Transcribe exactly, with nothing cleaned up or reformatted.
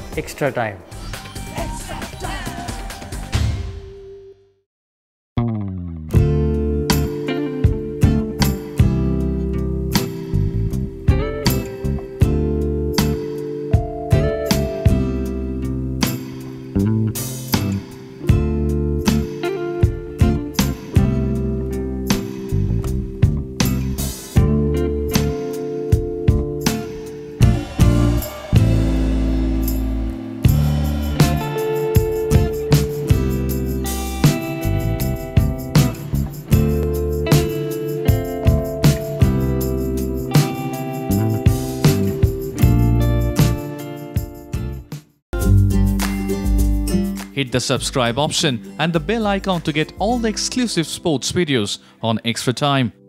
Extra Time. Hit the subscribe option and the bell icon to get all the exclusive sports videos on Extra Time.